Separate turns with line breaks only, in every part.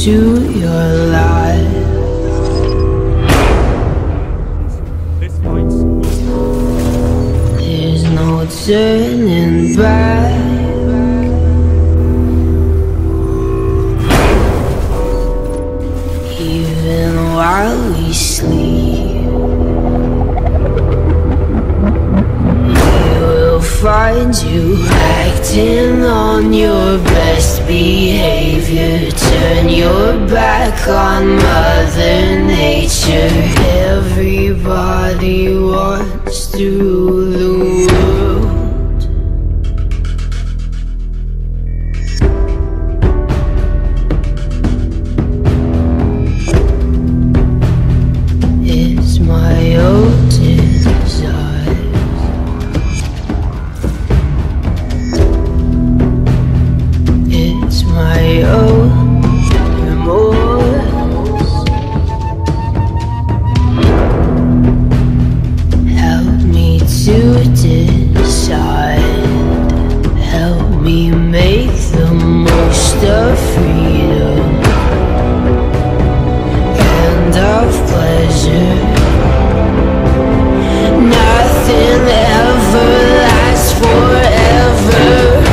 to your life. There's no turning back. Even while we sleep, we will find you acting on your best behavior. Turn your back on Mother Nature. Everybody wants to rule the world. It's my old desire. It's my own remorse. Help me to decide. Help me make the most of freedom and of pleasure. Nothing ever lasts forever.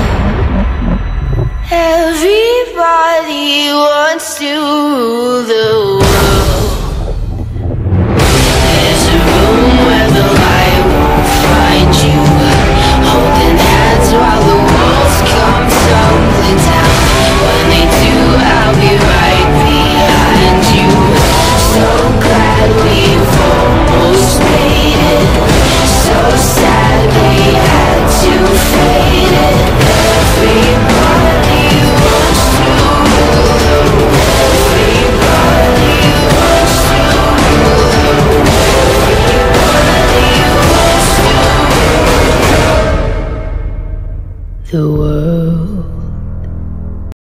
Everybody wants to rule the world. There's a room where the light won't find you, holding hands while the walls come tumbling down. When they do, I'll be right behind you. So glad we've almost made it. So sad we had to fade it. Everybody wants to rule the world. Everybody wants to rule the world. Everybody wants to rule the world.